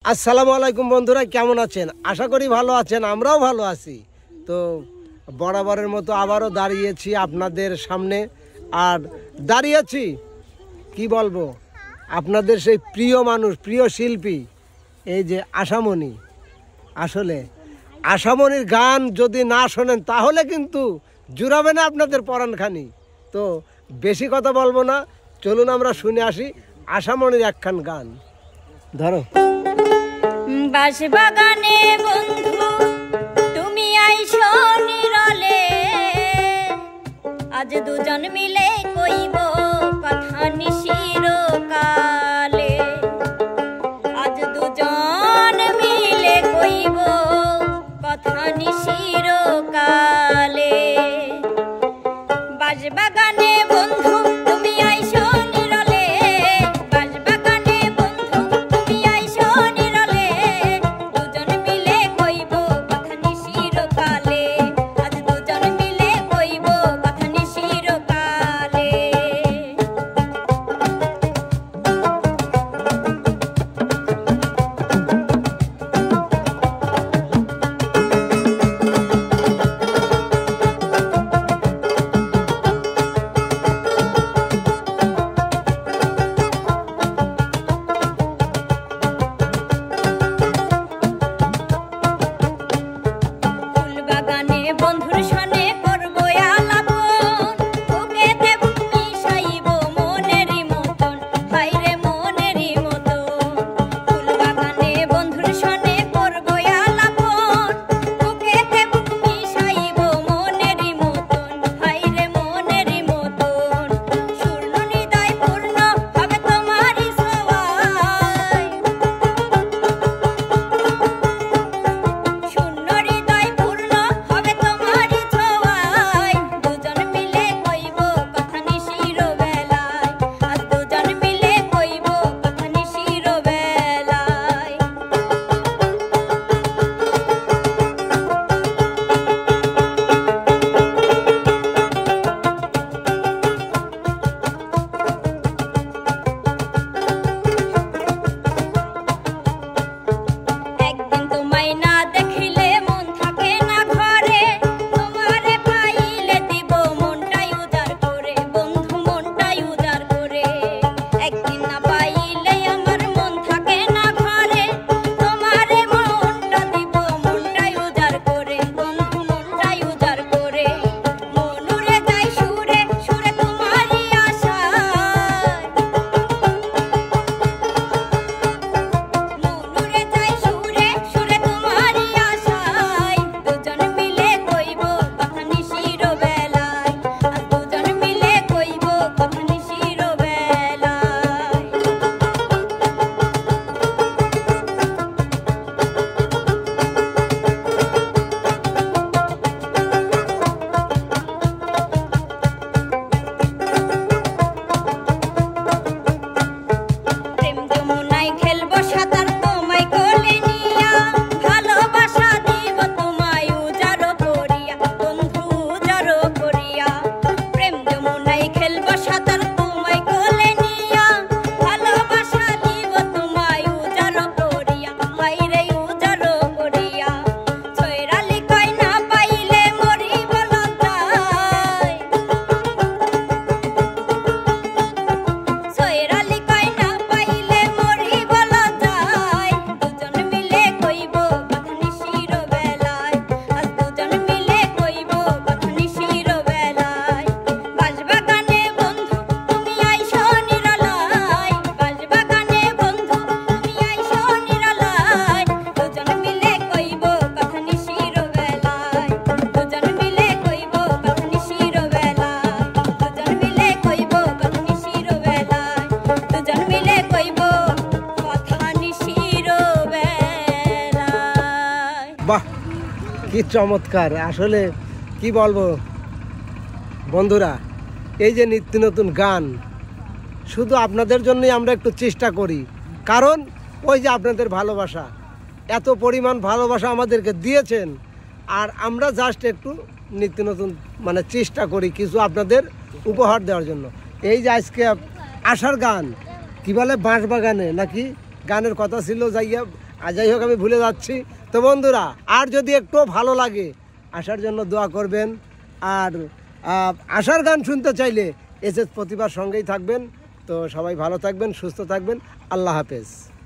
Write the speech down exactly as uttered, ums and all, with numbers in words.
আসসালামু আলাইকুম বন্ধুরা, কেমন আছেন? আশা করি ভালো আছেন, আমরাও ভালো আছি। তো বরাবরের মতো আবারও দাঁড়িয়েছি আপনাদের সামনে। আর দাঁড়িয়েছি কি বলবো, আপনাদের সেই প্রিয় মানুষ, প্রিয় শিল্পী এই যে আশামণি। আসলে আশামণির গান যদি না শোনেন তাহলে কিন্তু জুড়াবে না আপনাদের পরাণখানি। তো বেশি কথা বলবো না, চলুন আমরা শুনে আসি আশামণির একখান গান। ধরো। বাস বাগানে বন্ধু তুমি আইসো নিরলে, আজ দুজন মিলে কইব কথা নিশিরকালে। আজ দুজন মিলে কইব কথা নিশিরকালে। বাস বাগানে বন্ধু তুমি আইসো নিরলে, বাস বাগানে বন্ধু তুমি আইসো নিরলে, দুজন মিলে কইব কথা নিশিরকালে। আজ দুজন মিলে কইব কথা নিশিরকালে। বন্ধুর সনে করব আলাপন, বুকেতে বুক মিশাইব মনেরই মতন, হায়রে মনেরই মতন। ফুল বাগানে বন্ধুর সনে করব আলাপন, বুকেতে বুক মিশাইব মনেরই মতন, হায়রে মনেরই মতন। শূন্য হৃদয় পূর্ণ হবে তোমারই ছোঁয়ায়, শূন্য হৃদয় পূর্ণ হবে তোমারই ছোঁয়ায়। দুজন মিলে কইব কথা নিশিরবেলায়, আজ দুজন মিলে কইব কথা নিশিরবেলায়। একদিন তোমায় না দেখিলে মন থাকে না ঘরে, তোমারে পাইলে দিব মনটাই উজাড় করে, বন্ধু মনটাই উজাড় করে। একদিন না পাইলে আমার মন থাকে না ঘরে, তোমারে মনটা দিব মনটাই উজাড় করে, বন্ধু মনটাই উজাড় করে। মন উড়ে যায় সুরে সুরে তোমারই আশায়, মন উড়ে যায় সুরে সুরে তোমারই আশায়। দুজন মিলে কইব কথা নিশিরবেলায়, আজ দুজন মিলে কইব কথা নিশিরবেলায়। প্রেম যমুনায় খেলবো সাঁতার তোমায় কোলে নিয়া, ভালোবাসা দিব তোমায় উজাড় করিয়া, বন্ধু উজাড় করিয়া। প্রেম যমুনায় খেলবো সাঁতার তোমায় কোলে নিয়া, ভালোবাসা দিব তোমায় উজাড় করিয়া, হায়রে উজাড় করিয়া। ছয়রালি কয় না পাইলে মরিব লজ্জায়, ছয়রালি কয় না পাইলে মরিব লজ্জায়। দুজন মিলে কইব কথা নিশিরবেলায়, আজ দুজন মিলে কইব কথা নিশিরবেলায়। বাস বাগানে বন্ধু তুমি আইসো নিরলায়, বাস বাগানে বন্ধু তুমি আইসো নিরলায়, দুজন মিলে কইব কথা নিশিরবেলায়, দুজন মিলে কইব কথা নিশিরবেলায়, দুজন মিলে কইব কথা নিশিরবেলায়, দুজন মিলে কইব কথা নিশিরবেলায়। বাহ, কি চমৎকার! আসলে কি বলবো বন্ধুরা, এই যে নিত্য নতুন গান শুধু আপনাদের জন্যই আমরা একটু চেষ্টা করি, কারণ ওই যে আপনাদের ভালোবাসা, এত পরিমাণ ভালোবাসা আমাদেরকে দিয়েছেন। আর আমরা জাস্ট একটু নিত্য নতুন মানে চেষ্টা করি কিছু আপনাদের উপহার দেওয়ার জন্য। এই যে আজকে আশার গান কি বলে, বাঁশ বাগানে নাকি গানের কথা ছিল, যাইয়া আর যাই হোক আমি ভুলে যাচ্ছি। তো বন্ধুরা, আর যদি একটু ভালো লাগে আশার জন্য দোয়া করবেন। আর আশার গান শুনতে চাইলে এস এস প্রতিভার সঙ্গেই থাকবেন। তো সবাই ভালো থাকবেন, সুস্থ থাকবেন। আল্লাহ হাফেজ।